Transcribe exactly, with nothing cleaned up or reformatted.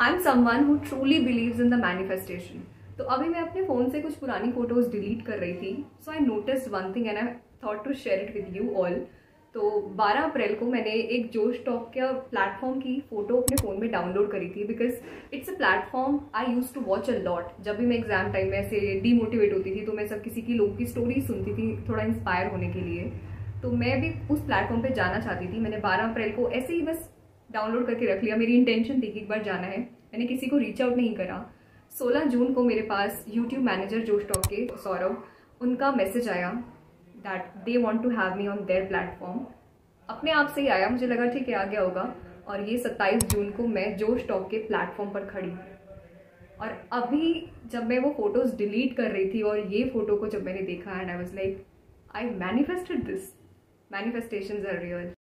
I am someone who truly believes in the manifestation. तो अभी मैं अपने फ़ोन से कुछ पुरानी फोटोज डिलीट कर रही थी, so I noticed one thing and I thought to share it with you all. तो बारह अप्रैल को मैंने एक जोश टॉक का प्लेटफॉर्म की फ़ोटो अपने फ़ोन में डाउनलोड करी थी, because it's a platform I use to watch a lot. जब भी मैं एग्जाम टाइम में ऐसे डीमोटिवेट होती थी तो मैं सब किसी की लोगों की स्टोरी सुनती थी थोड़ा इंस्पायर होने के लिए। तो मैं भी उस प्लेटफॉर्म पे जाना चाहती थी। मैंने बारह अप्रैल को ऐसे ही बस डाउनलोड करके रख लिया। मेरी इंटेंशन थी कि एक बार जाना है, मैंने किसी को रीच आउट नहीं करा। सोलह जून को मेरे पास यूट्यूब मैनेजर जोश टॉक के सौरभ, उनका मैसेज आया that they want to have me on their platform. अपने आप से ही आया, मुझे लगा ठीक है आ गया होगा। और ये सत्ताईस जून को मैं जोश टॉक के प्लेटफॉर्म पर खड़ी। और अभी जब मैं वो फोटोज डिलीट कर रही थी और ये फोटो को जब मैंने देखा and I was like I manifested this, manifestations are real.